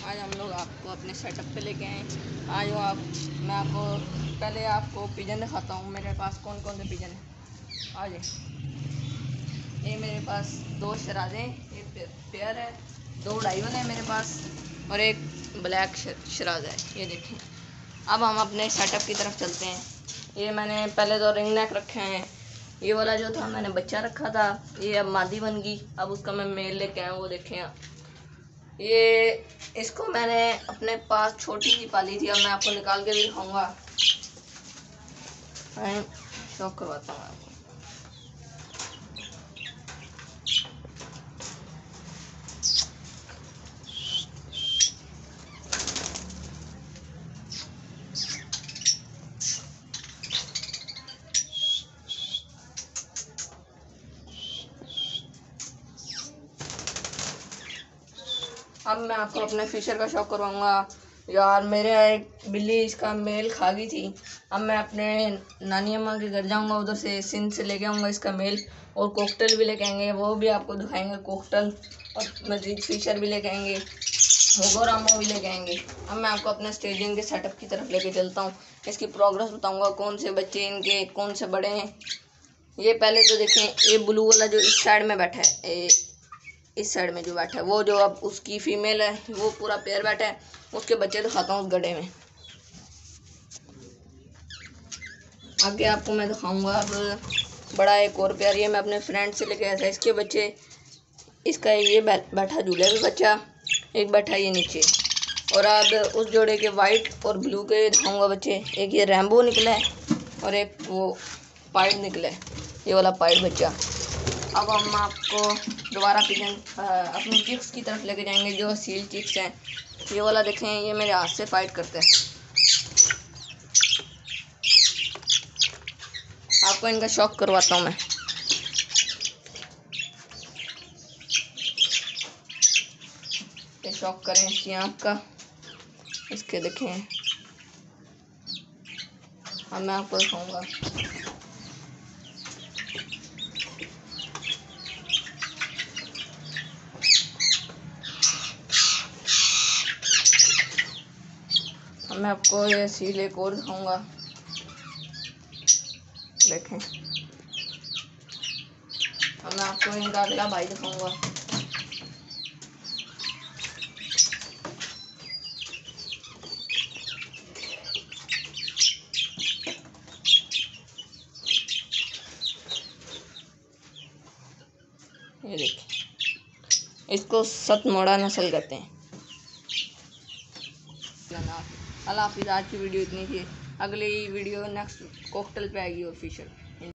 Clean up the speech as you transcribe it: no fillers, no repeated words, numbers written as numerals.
आज हम लोग आपको अपने सेटअप पे लेके आए। मैं आपको पहले आपको पिजन दिखाता हूँ मेरे पास कौन कौन से पिजन है। आ जाए। ये मेरे पास 2 शराजे, एक पेयर है, 2 डाइवन है मेरे पास और एक ब्लैक शराज है। ये देखें। अब हम अपने सेटअप की तरफ चलते हैं। ये मैंने पहले तो रिंग नेक रखे हैं। ये वाला जो था मैंने बच्चा रखा था, ये अब मादी बन गई। अब उसका मैं मेल लेके आया। वो देखें आप, ये इसको मैंने अपने पास छोटी सी पाली थी। अब मैं आपको निकाल के भी दिखाऊंगा। मैं शौक करवाता हूँ आपको। अब मैं आपको अपने फिशर का शौक करवाऊंगा। यार मेरे एक बिल्ली इसका मेल खा गई थी। अब मैं अपने नानी अम्मा के घर जाऊंगा, उधर से सिंध से लेके आऊंगा इसका मेल, और कोकटल भी लेके आएंगे, वो भी आपको दिखाएंगे कोकटल। और मजीद फिशर भी लेके आएंगे, होगोरामो भी लेके आएंगे। अब मैं आपको अपने स्टेजिंग के सेटअप की तरफ लेके चलता हूँ। इसकी प्रोग्रेस बताऊँगा, कौन से बच्चे इनके कौन से बड़े हैं। ये पहले तो देखें, ये ब्लू वाला जो इस साइड में बैठा है, इस साइड में जो बैठा है वो जो अब उसकी फीमेल है, वो पूरा पेयर बैठा है। उसके बच्चे दिखाता हूँ उस गड्ढे में। आगे आपको मैं दिखाऊंगा अब बड़ा एक और पेयर। ये मैं अपने फ्रेंड से लेके आया था। इसके बच्चे, इसका ये बैठा झूले में बच्चा, एक बैठा ये नीचे। और अब उस जोड़े के वाइट और ब्लू के दिखाऊंगा बच्चे। एक ये रैम्बो निकला है और एक वो पाइड निकला है, ये वाला पाइड बच्चा। अब हम आपको दोबारा पिजन अपनी चिक्स की तरफ लेके जाएंगे, जो सील चिक्स हैं। ये वाला देखें, ये मेरे हाथ से फाइट करते हैं। आपको इनका शौक करवाता हूँ मैं। ये शौक करें इसकी आँख का, इसके देखें। अब मैं आपको दिखाऊंगा। अब मैं आपको ये सील एक और दिखाऊंगा, देखें। अब मैं आपको इनका अगला भाई दिखाऊंगा। ये देखिए, इसको सतमोड़ा नस्ल कहते हैं। अल्लाह हाफिज़। आज की वीडियो इतनी थी। अगली वीडियो नेक्स्ट कोकटल पे आएगी ऑफिशियल।